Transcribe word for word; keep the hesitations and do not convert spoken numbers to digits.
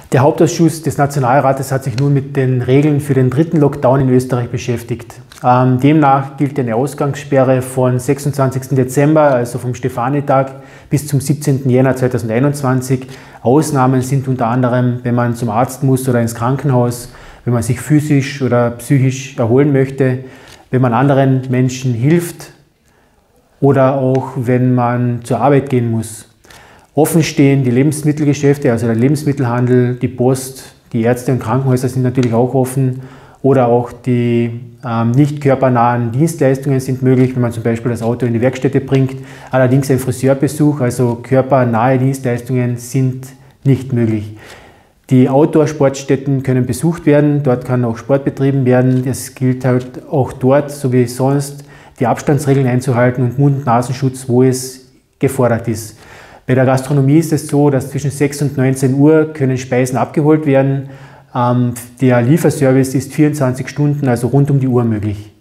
Der Hauptausschuss des Nationalrates hat sich nun mit den Regeln für den dritten Lockdown in Österreich beschäftigt. Ähm, demnach gilt eine Ausgangssperre von sechsundzwanzigsten Dezember, also vom Stefanitag, bis zum siebzehnten Jänner zweitausendeinundzwanzig. Ausnahmen sind unter anderem, wenn man zum Arzt muss oder ins Krankenhaus, wenn man sich physisch oder psychisch erholen möchte, wenn man anderen Menschen hilft oder auch wenn man zur Arbeit gehen muss. Offen stehen die Lebensmittelgeschäfte, also der Lebensmittelhandel, die Post, die Ärzte und Krankenhäuser sind natürlich auch offen oder auch die ähm, nicht körpernahen Dienstleistungen sind möglich, wenn man zum Beispiel das Auto in die Werkstätte bringt. Allerdings ein Friseurbesuch, also körpernahe Dienstleistungen sind nicht möglich. Die Outdoor-Sportstätten können besucht werden, dort kann auch Sport betrieben werden. Es gilt halt auch dort, so wie sonst, die Abstandsregeln einzuhalten und Mund- und Nasenschutz, wo es gefordert ist. Bei der Gastronomie ist es so, dass zwischen sechs und neunzehn Uhr können Speisen abgeholt werden. Der Lieferservice ist vierundzwanzig Stunden, also rund um die Uhr möglich.